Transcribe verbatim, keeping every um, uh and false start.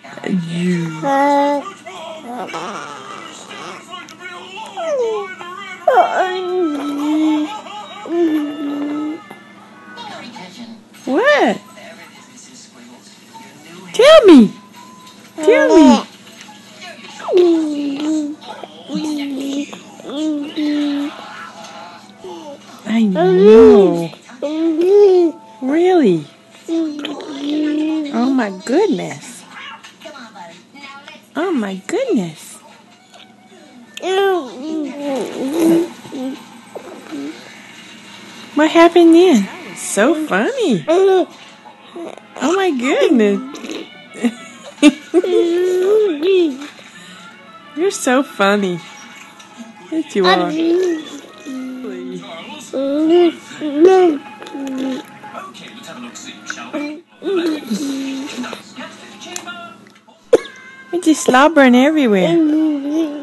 You. What? Tell me. Tell me. I know. Really? Oh my goodness. Oh my goodness. What happened then? So funny. Oh my goodness. You're so funny. Yes, you are. You're just slobbering everywhere.